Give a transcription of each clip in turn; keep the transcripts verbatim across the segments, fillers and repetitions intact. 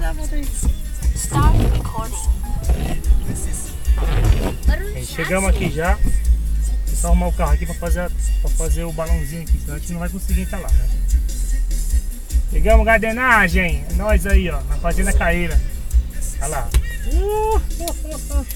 dá a volta aí. Aí, chegamos aqui já. É só arrumar o carro aqui pra fazer, pra fazer o balãozinho aqui, senão a gente não vai conseguir entrar lá, né? Chegamos, gardenagem! É nóis aí, ó, na Fazenda Caíra. Olha lá. Uh, uh, uh, uh.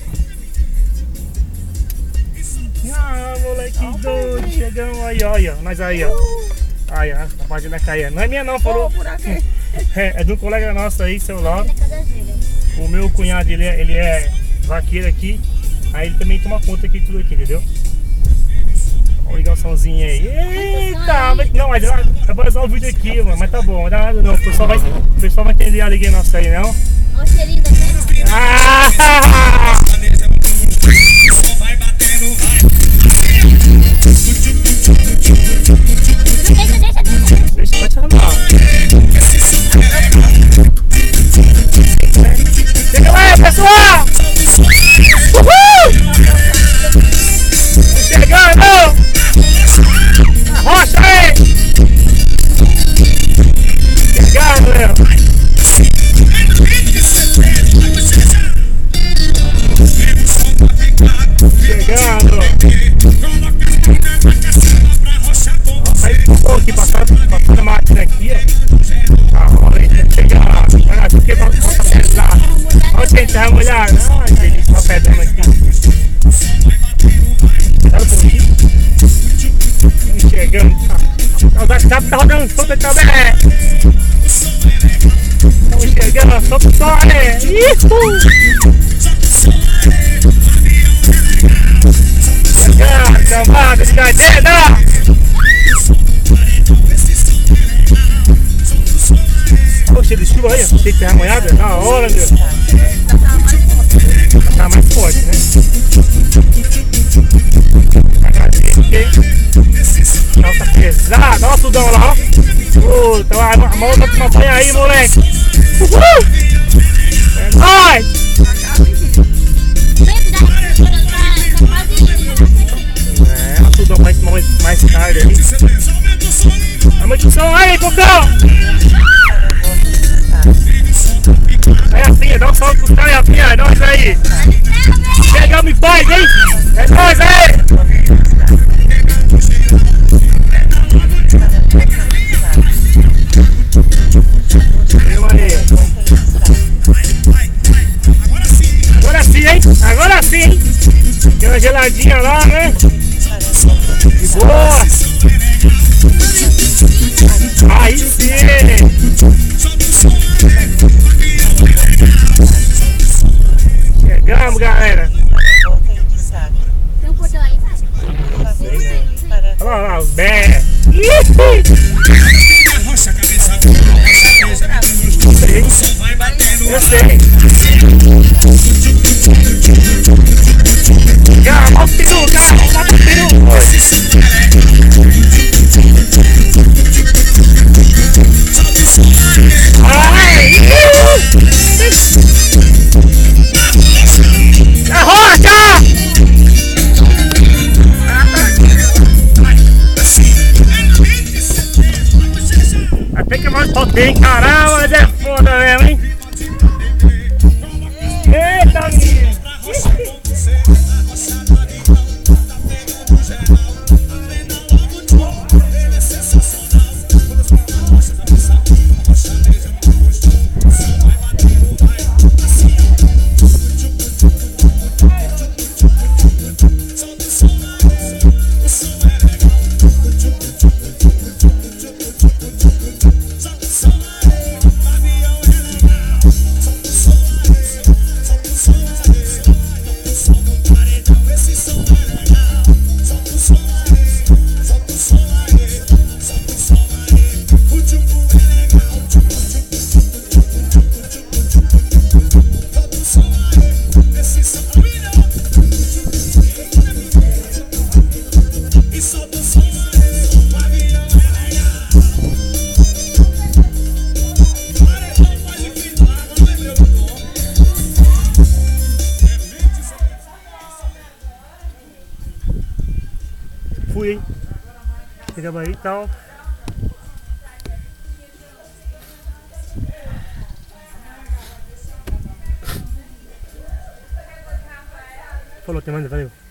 Ah, moleque doido! Chegamos aí, ó, aí, ó. Nós aí, ó. Aí, ó, na Fazenda Caíra. Não é minha não, falou. É, é de um colega nosso aí, seu Lauro. O meu cunhado, ele é, ele é vaqueiro aqui. Aí ele também toma conta aqui de tudo aqui, entendeu? Olha a ligaçãozinha aí. Eita! Mas, não, mas vai fazer um vídeo aqui, mano. Mas tá bom, não dá nada não. O pessoal vai, o pessoal vai entender a liguinha nossa aí, não? Olha o cheirinho da terra. Ah! Deixa, pode chamar. Chega lá, pessoal! Uhul! Chegando! Arrocha aí! Chegando, meu! Chegando! Aí ficou aqui, passando, passando a máquina aqui, ó. Ah, olha aí, tem que chegar lá. Olha lá, porque pra pesar. Olha quem tá molhado. Ai, ele tá pedando aqui. Olha o pouquinho. Chegando. O WhatsApp tá rodando solta também. Estamos chegando, solta o som aí. Chegando, camada de cadeira. Poxa, de chuva aí, ó. Tem terra molhada? Da hora, meu. Tá mais forte, né? Então tá pesado. Olha o sudão lá, ó. Puta, a mão tá pra banha aí, moleque. Uhul! É nóis! É, o sudão vai tomar mais tarde aí. Aumenta o som aí, Cocão! É assim, dá um salve pros caras, Rafinha, é nóis aí! Chegamos em paz, hein? É nóis aí! Meu aí! Agora sim, hein? Agora sim, hein? Tem uma geladinha lá, né? De boa! Aí sim! Chegamos, galera! Tem um portão aí, vai? Olha lá, os bé! Eu sei! Já, olha o peru, cara! Olha o peru! Ai! Arrocha! Até que mais potei, caramba, mas é foda mesmo, hein? Eita, menino! Fui, hein? Chegamos aí e tal. Falou, até mais, valeu.